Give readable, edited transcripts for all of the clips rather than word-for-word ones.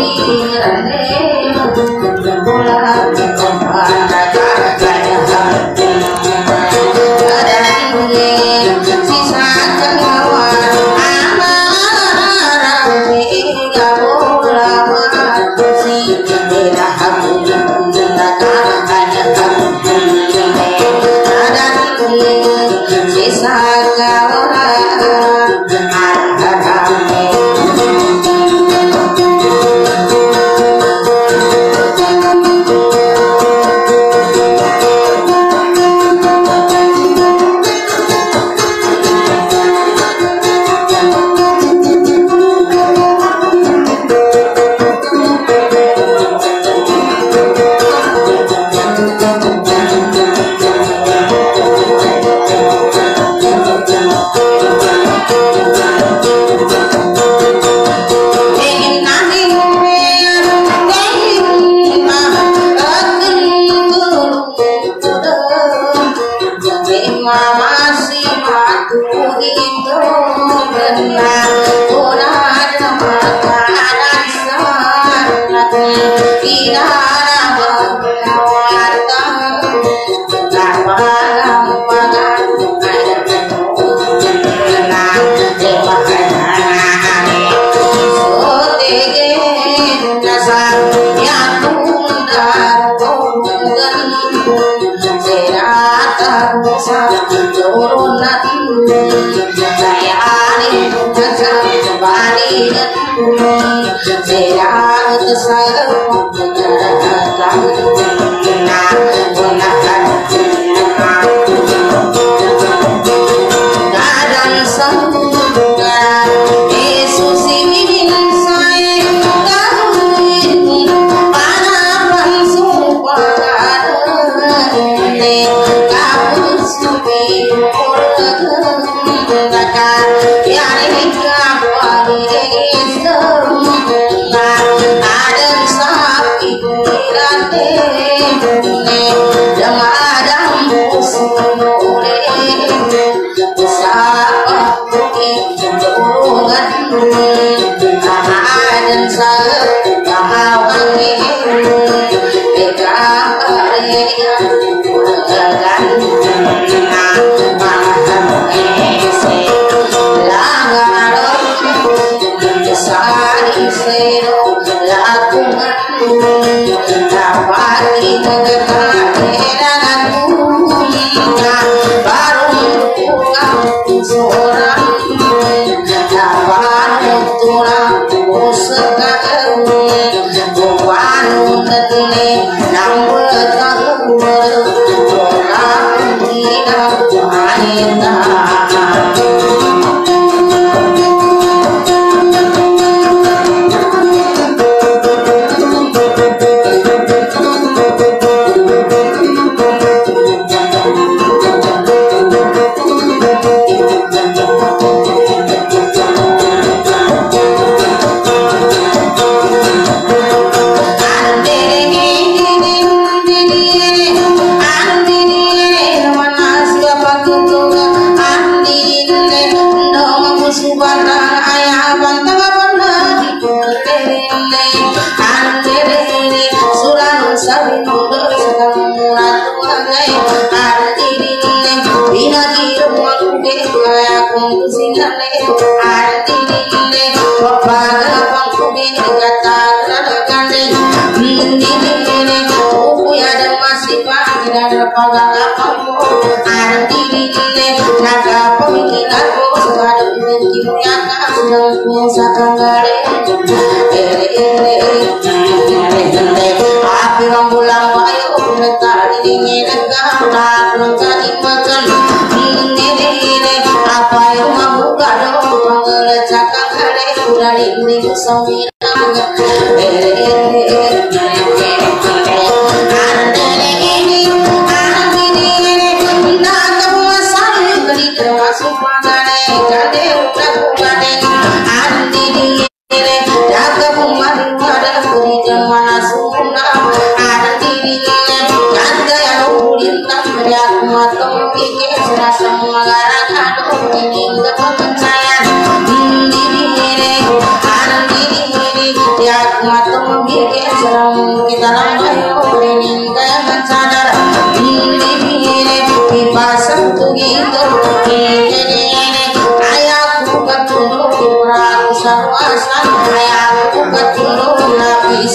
Mata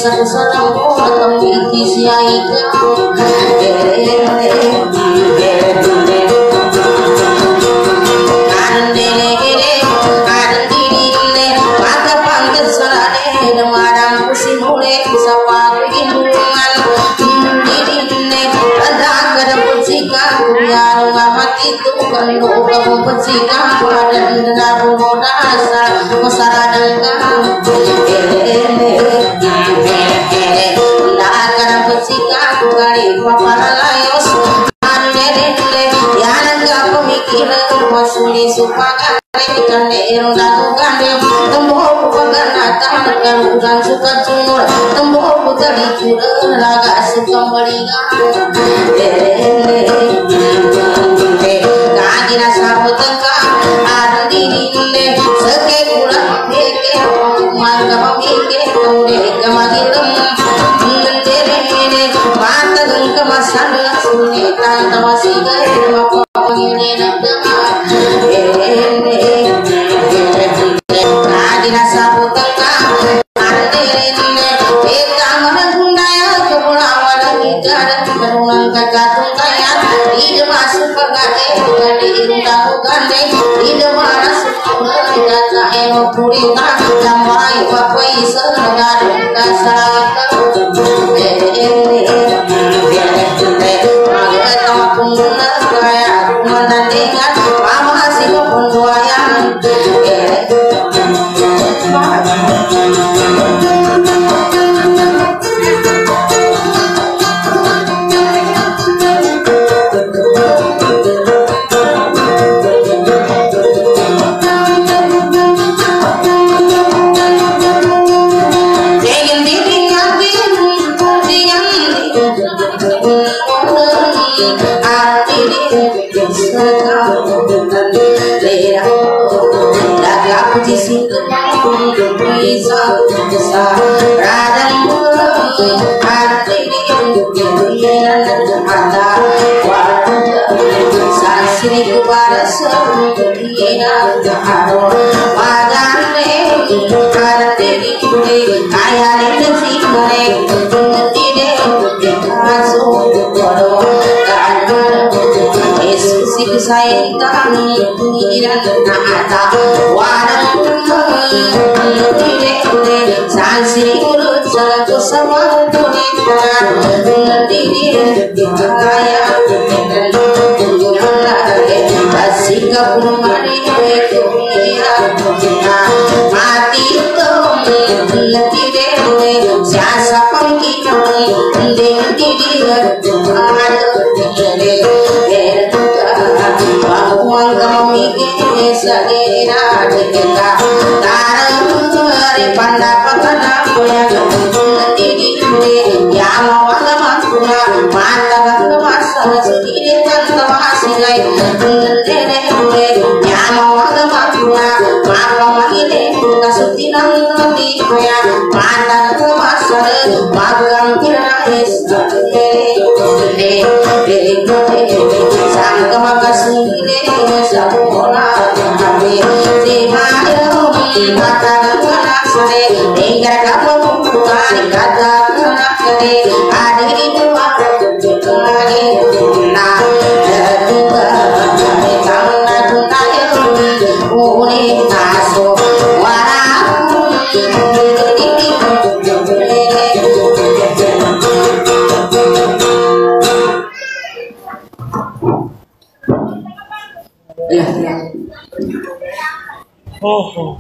satu sarang atau kisi aika itu kalau kamu pecika badan dan modasa masaradangkan akan pecika kali papara layos anele yang enggak pemikiran masuli supaya ikan erong gande tembok peganatan kan udang suka cunur tembok putri curang laga suka melingan kagina sabu tengkang ada diri seke pulang keke mangga mamike ude kamagitem ngendere mata gengke masana suni tanta masiga mapa pangine nagama kagina sabu tengkang ada diri peta managundaya kepulauan hijau berunang kagatung kaya di masuk pagae di tahu gande di mana semua data eno purita damai papai senar kasaka saya tangi iran nata warang dire sansi urut satu sama tunita diri kaya basika kumari itu mati tom dire siasa pangkit diri Wang kami segera dikeka tarang hari pandapat aku yang diri yang mau lama mata kemasan sedikit tanpa hasilai dere yang mau lama maka ini kasutinang nanti ya mata kemasan magang kira sang kemakasih Sabona kami dihayo mata anak sore tinggal kamu bukan kata anak sore adik dua lagi nah kedua kami tangan tunai unik naso warang Oh.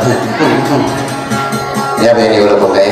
Ya beni udah pakai.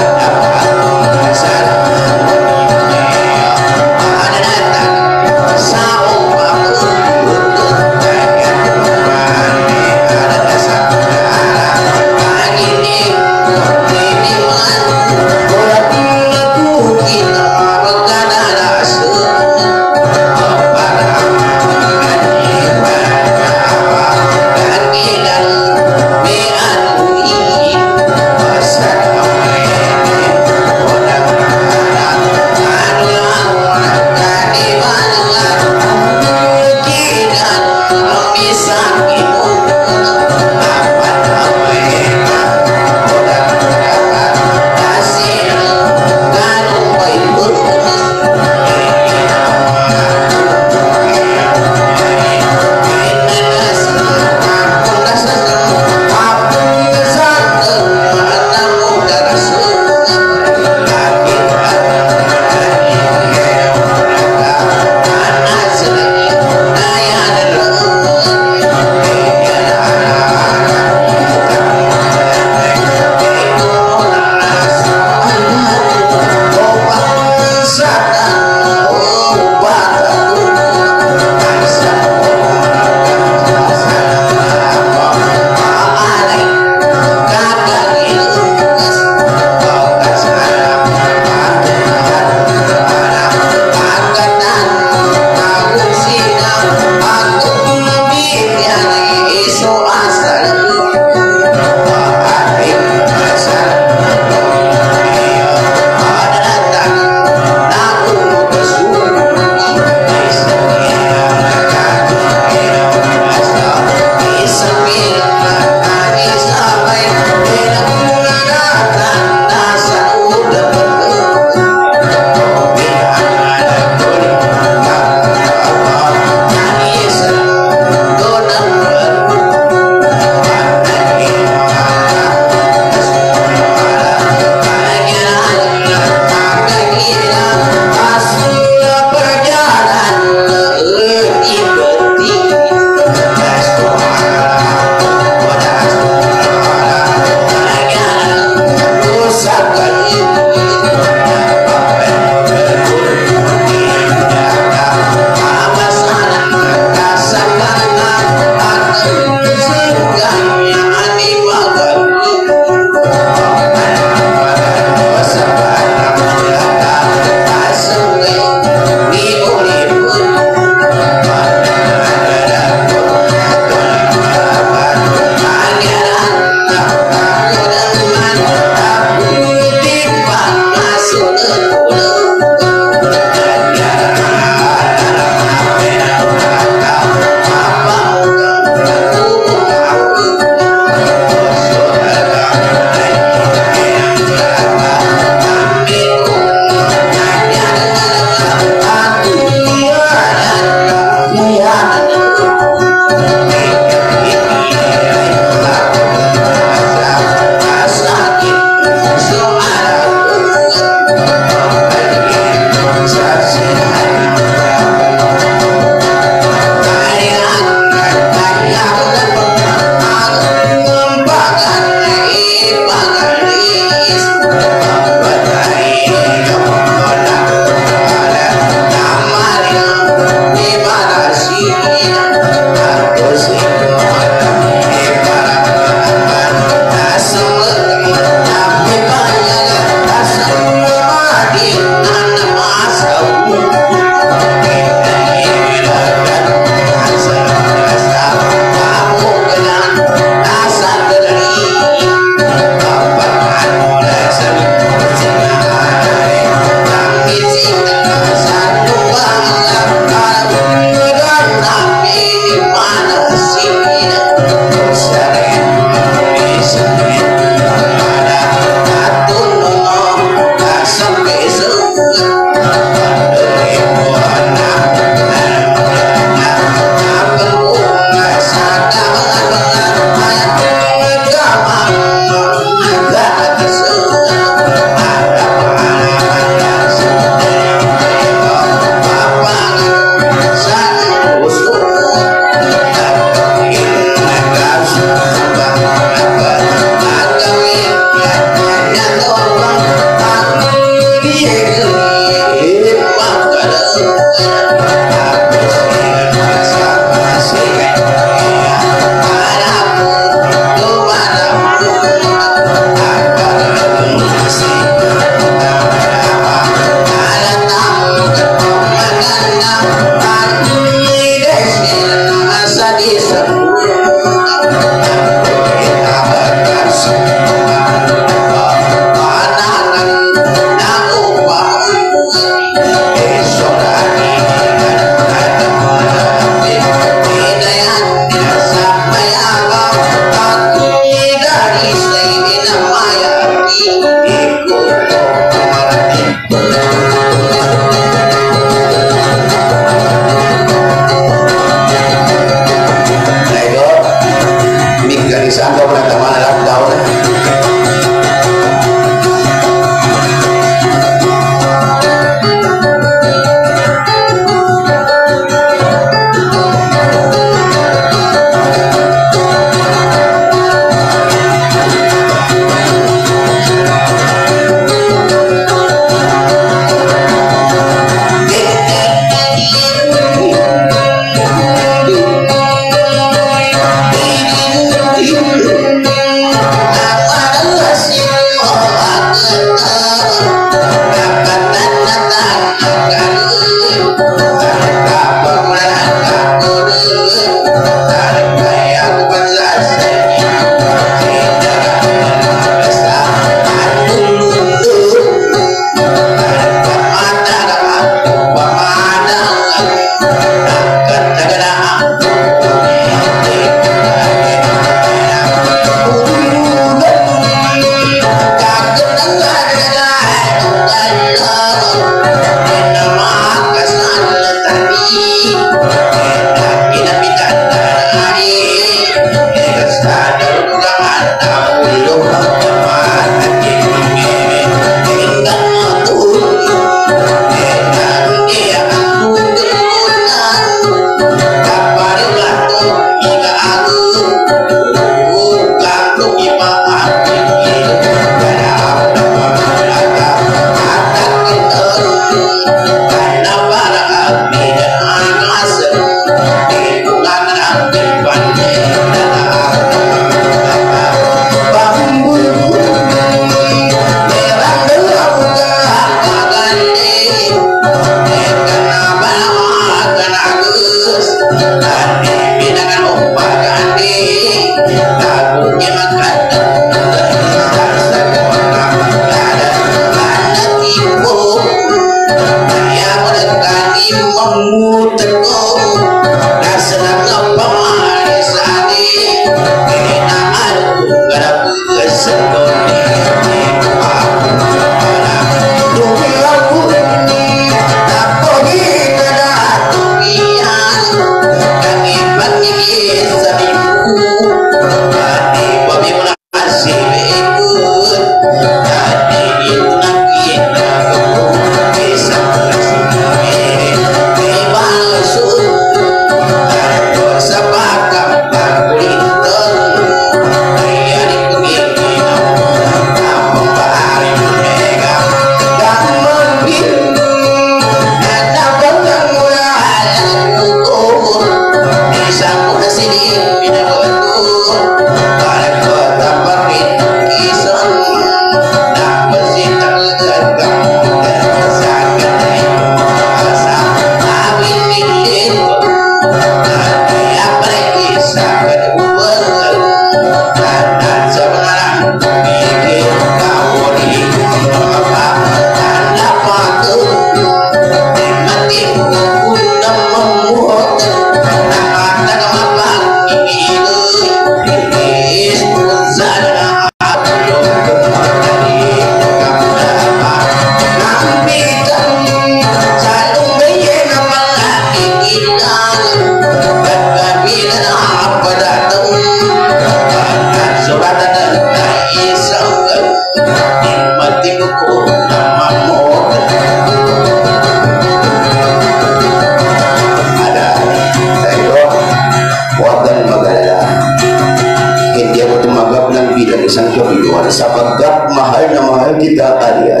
isang kabiliwan sapagkat mahal na mahal kita kalian.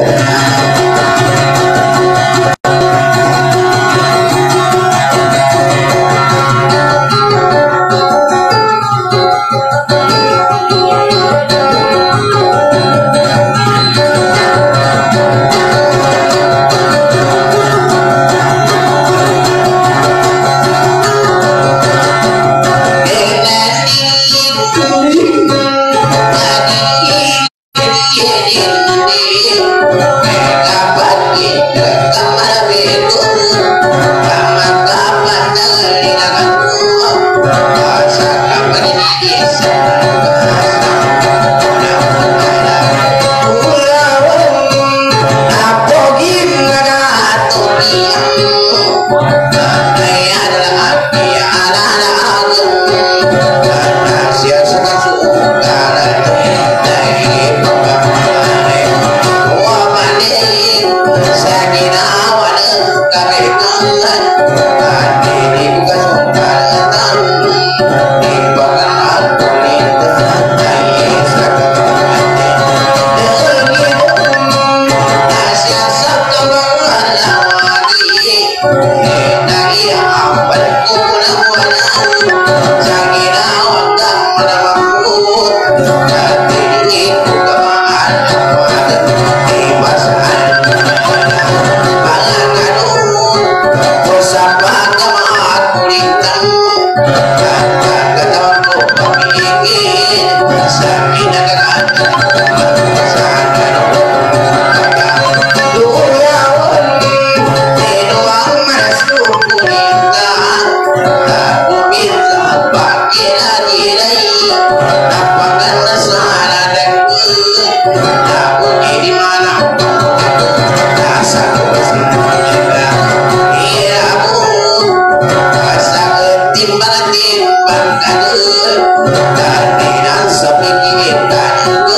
di mana rasa juga iya bu rasa timbang kadut dari dan sepikirkan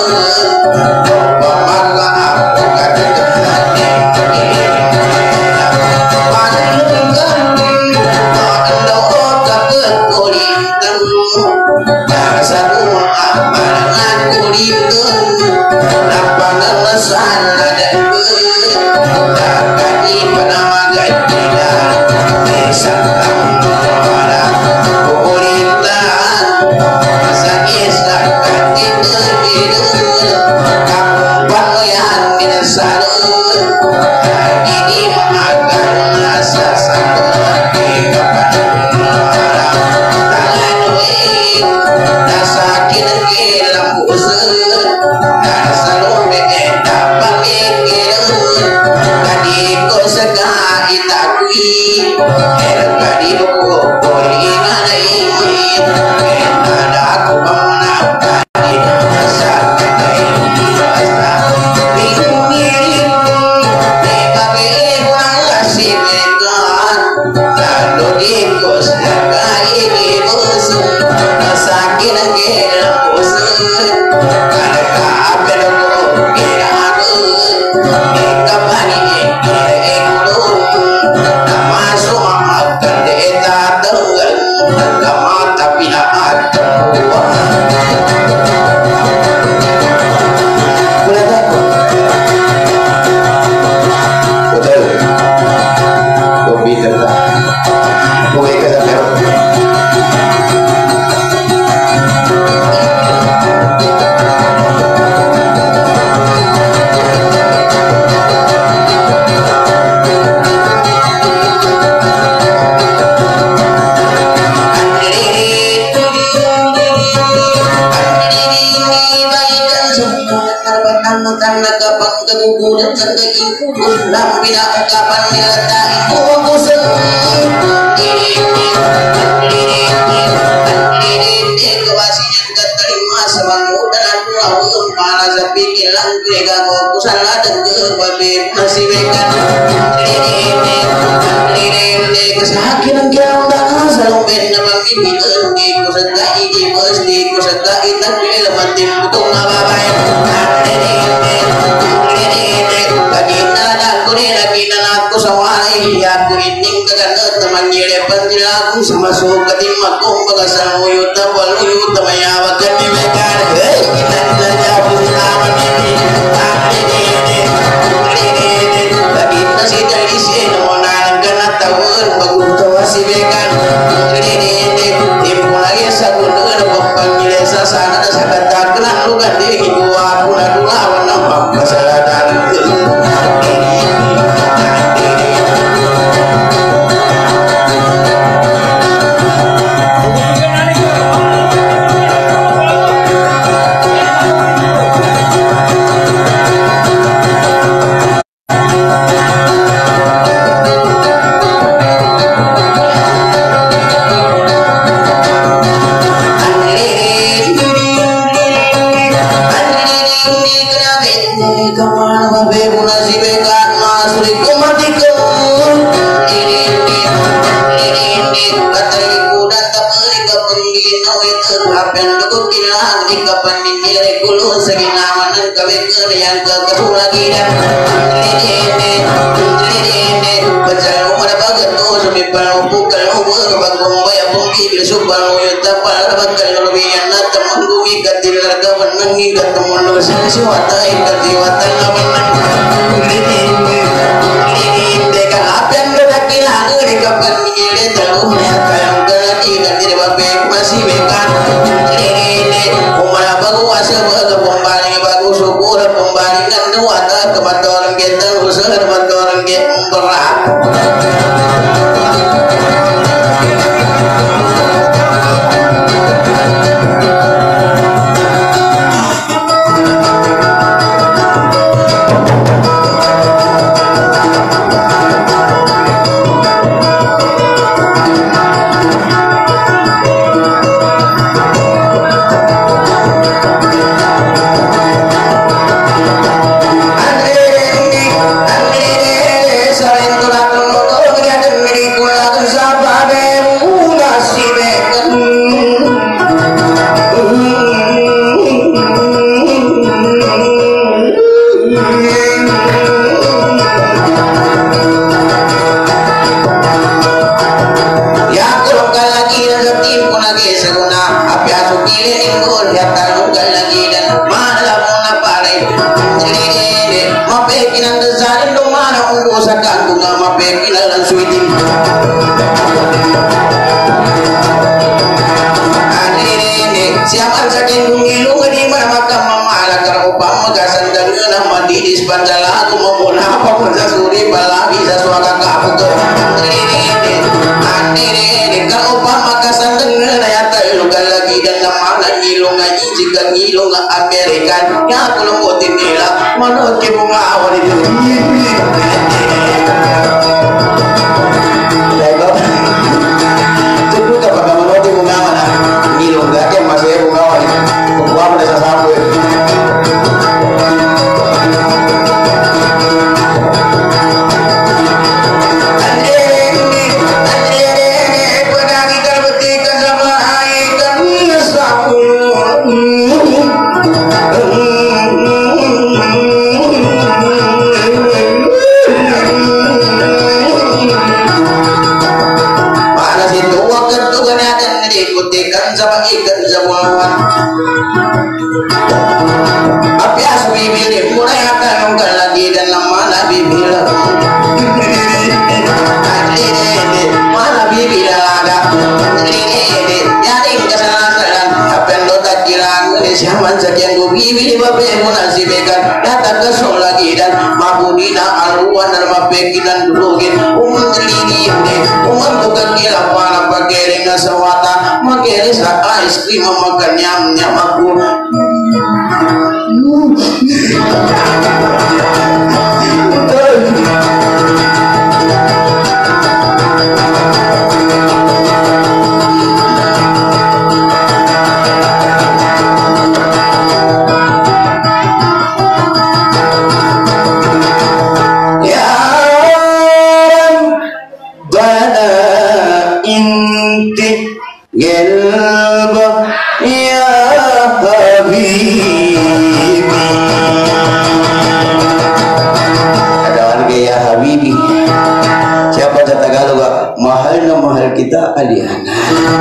masuk ke timah kong bagasan uyuta waluyuta mayawakan di mekan kita jauh lawan ini bagi nasi dari sini monan kena tawar bagus tawa si mekan timbul lagi sabunan pempanggil sasana sakata kena lugan di gua pun aku lawan nampak masalah dari Siapa saking ngilung di mana makam mamalah kalau upama gasan dan nama di sepanjang aku maupun apa pun sasuri balagi sesuatu kaputo ini kalau upama gasan dan ya tahu lagi dan nama ngilung ngaji jika ngilung Amerika ya aku lembutin nila mana ke bunga awal itu cukup kapag mengerti bunga mana ngilung gak yang masih bunga awal bunga pada sasabu sama ikan zabuan api asmi bilik mulai akan unggal lagi dan nama Nabi bilang mana bibi dalaga yaring kesalahan apa yang dotak kilang siaman sekian gu bibi babe munasibekan datang ke sol lagi dan mabudina aluan dan mapekinan dulugin umdelini umar bukan kilang mana pakai dengan sewata makanya saat es krim makan nyam aku mahal kita aliana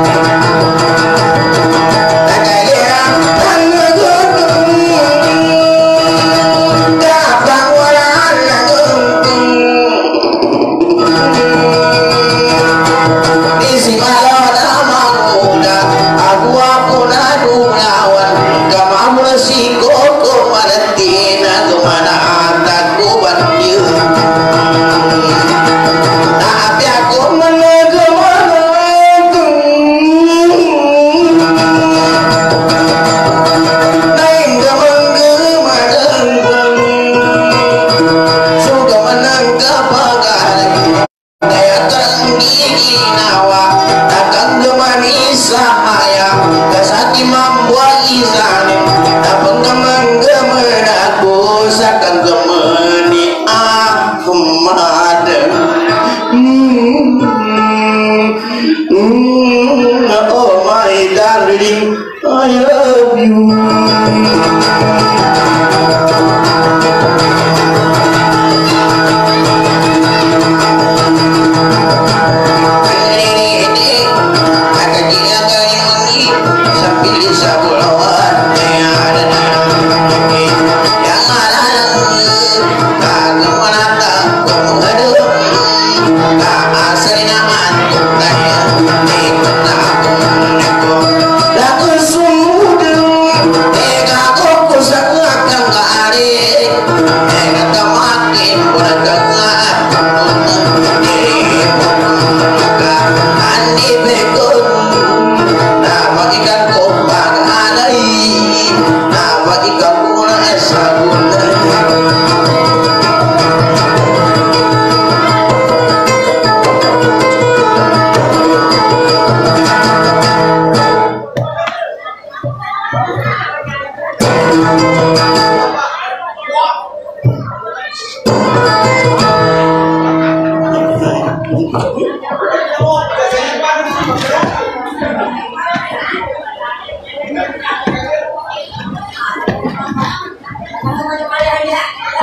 oh my darling, I love you.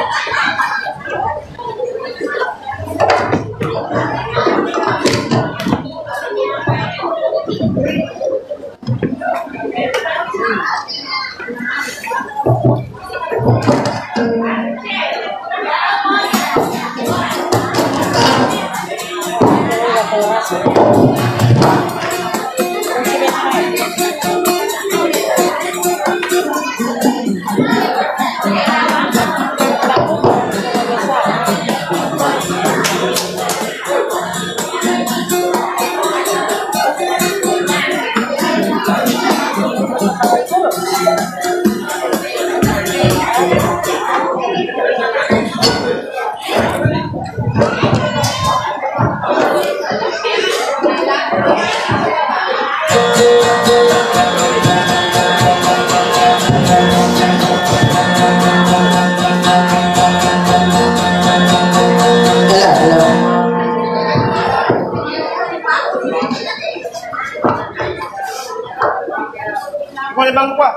Boleh bang Pak.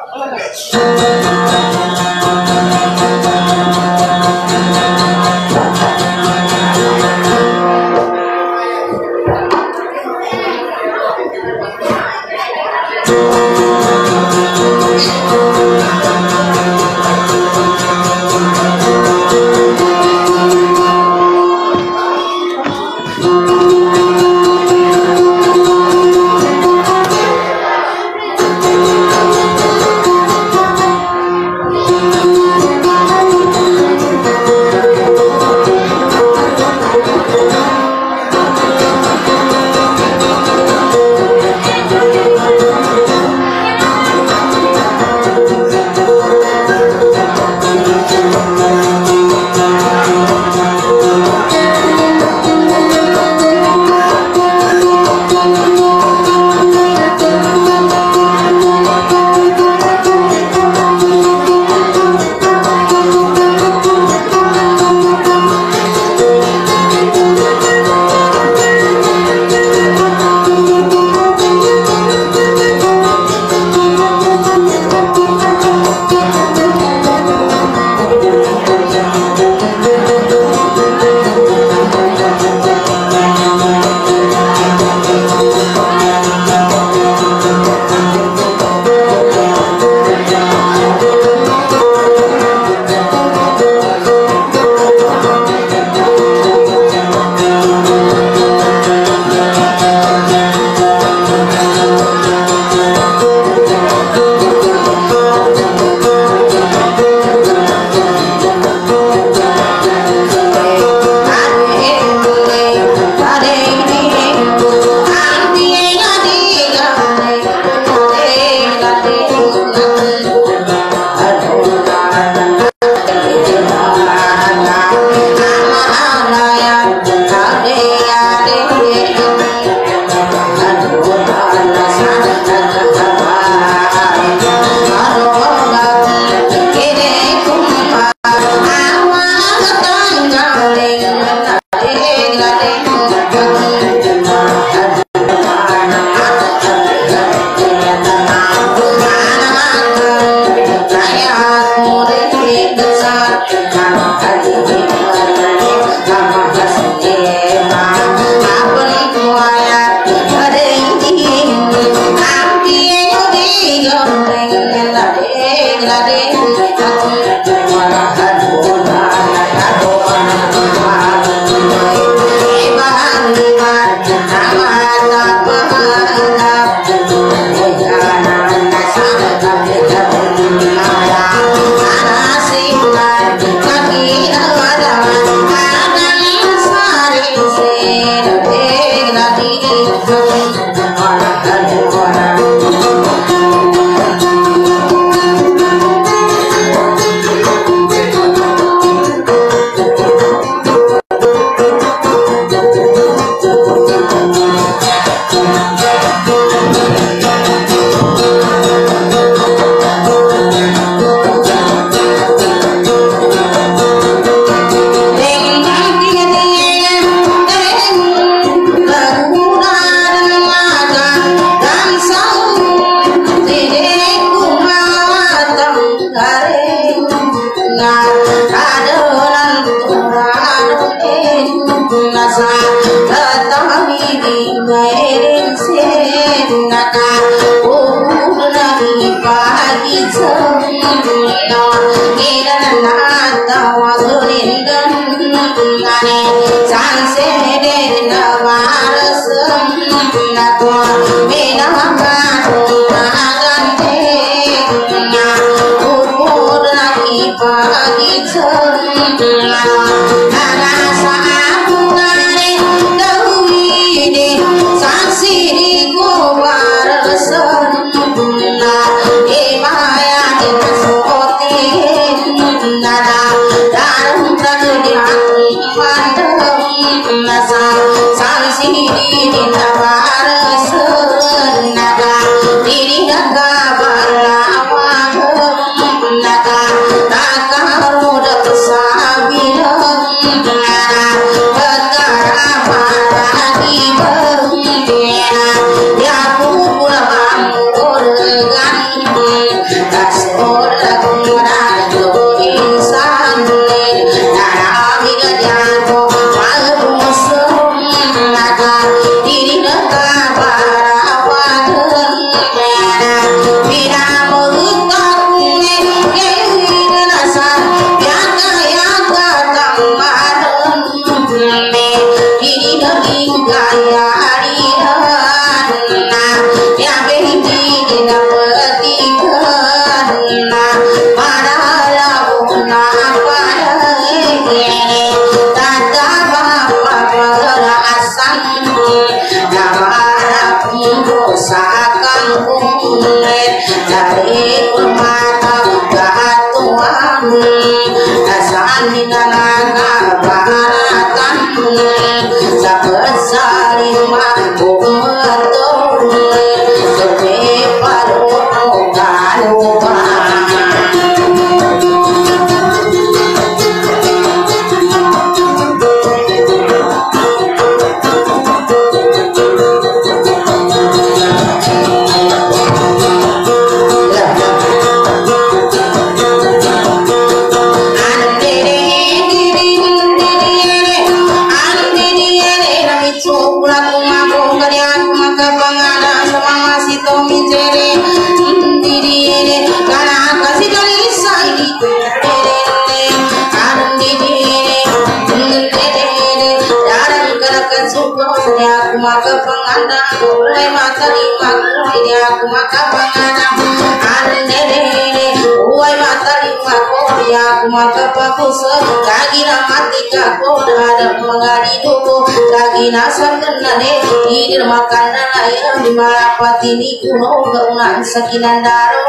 Patini kuno gaunan sakinan daro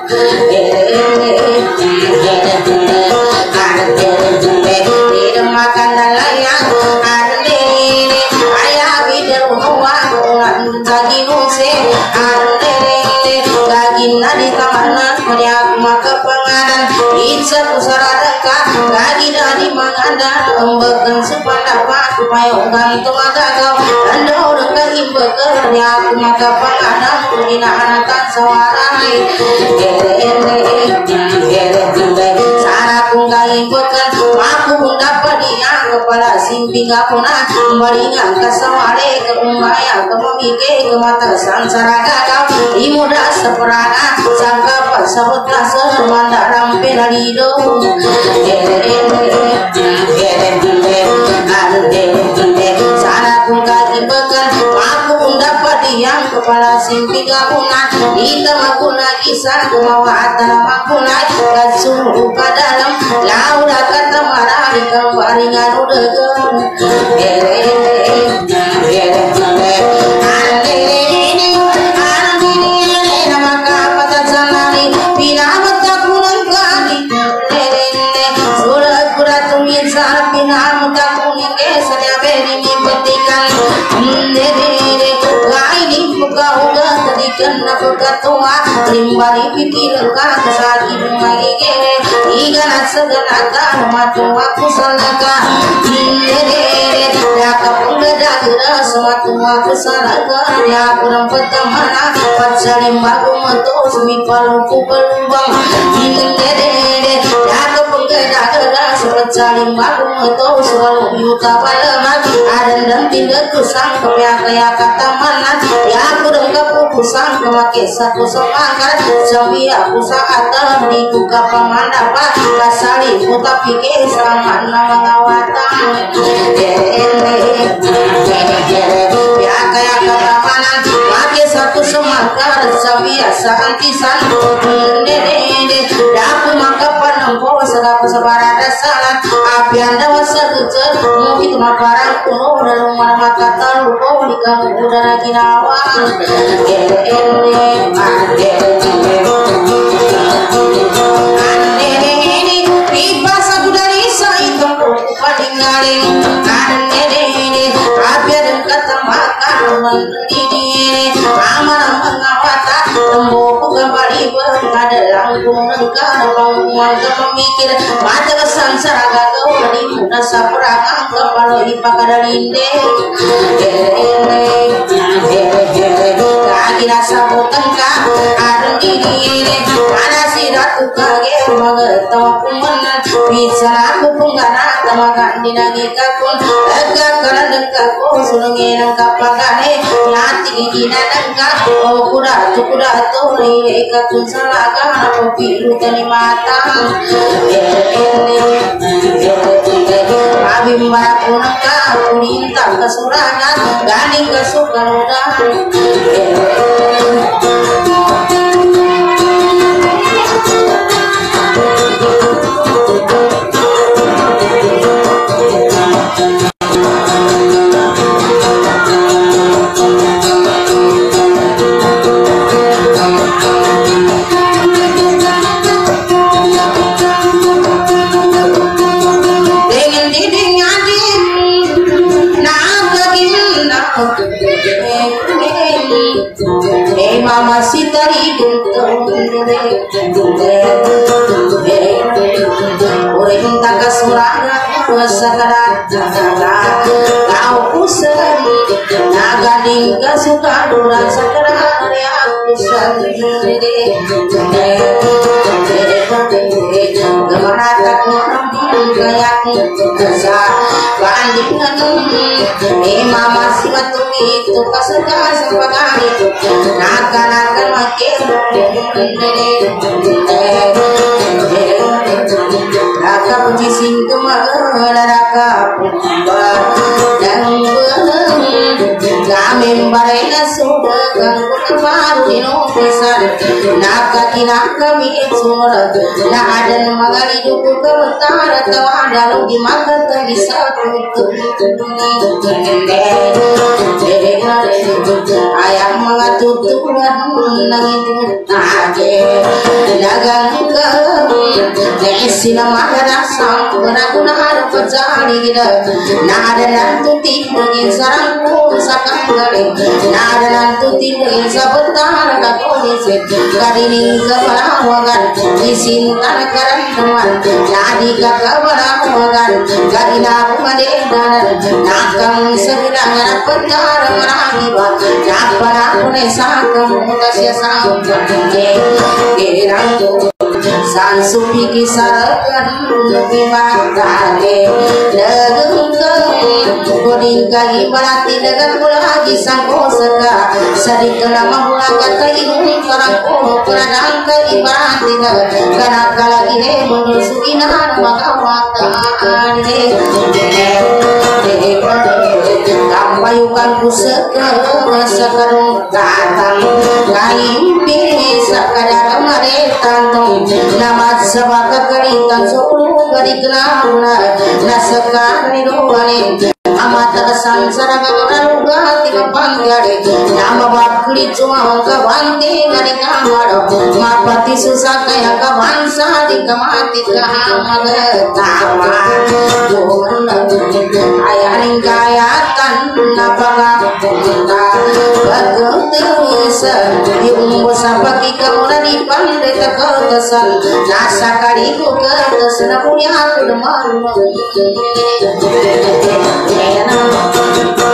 makan dalayang ande ayah bidar unuan daging nuse ande daging nadi tamanan meriak maka pengadan itsa pusaradaka daging nadi mangadan embekan sepandapat payungan tumagagaw ando dengan imbekan ya maka pengadan kulina anatan sawarai sarap kunggai imbekan aku dapat dia kepala simping kapuna baringan kasawale ke umaya ke memike ke mata sansara gagau imuda seperana sangka pasabut kasar manda rampe ladido sarap kunggai imbekan aku dapat dia kepala simping kapuna itama kisah kumawatan makuna kasuru dalam laura kata marari kembaringan udegan limbari pikir ka kasati mangige igana saganata matu aku salaka dire daka pungada gera samatu aku salaka ya kurang petamana pacari magu mato sumi palu kubelumbang dire daka pungada gera samacari magu mato selalu yuta balaman adan dan tindak kusang kaya kata mana ya kurang keputusan kemake satu semangat sambil aku saat di buka pemandapa kasari puta pikir sama nama ngawatan biasa pisan dede daku maka panempo serapu sebarada salat api anda wasa tutur mungkin maparang kuno dan rumah makatan lupa nikah udara ginawa ini pipa sabu dari sai tempo paling ini api dan kata makan mendidih amanah mengawata temboku kembali berada langkung negara warga memikir mata kesangsara gagau di muda saperang kepala ipakada linde lagi rasa botengka ada diri mana si ratu kage magetau kumenan bisa aku punggana tamakan dinagi kakun lega karena dekaku sulungin kapagane nyati gina dengka oh kuda tuh nih kakun salaga kopi lu tani matang abim barapunaka kulintang kesurangan ganing kesukarudan mama si tari ore minta kasurana wasakara kau pusat naganing kasuka durang sakara aku sendiri gemana tak kayak kesa bandingan mama si batu itu kasuka sepagani naga makin raka puji sing kemana raka pumba dan gamin barena sudah kangku kemaru dino pisan naka kina kami sura na ada magali duku kementara tawa dalu di mata tak bisa tutup ayam mengatutup nangin aje dagang ke desina magana sang beraguna harap pecari gida nada nantu tinggalin sarangku sakang galing nada nantu tinggalin sabetar kakonis kadining kepalawagan disintan karan teman nadi kakabalawagan gadina kumadedanan nakang sebirangan pencar meragibat napana kunesakam mutasya sang kerang sansu piki sarakan lebih matale legeng koding kali berarti dengan lagi sangko seka sedikit lama mula kata ini karangko keradang kali berarti karena kala ini menusukinan maka wataan kampayukan pusaka sekarang datang ngalimpi sakadar maretan nama sabaka keritan sulu gari kenana nasekani ruwanin amata sansara kagana luga tiga panggare nama bakli cuma kawanti gari kamaro mapati susah kaya kawansa di kamati kahamagetawa ayaning kayatan napanga punta bagutisa diumbo sapaki kamuna di pandeta kertasan nasa kariku kertasan punya aku demam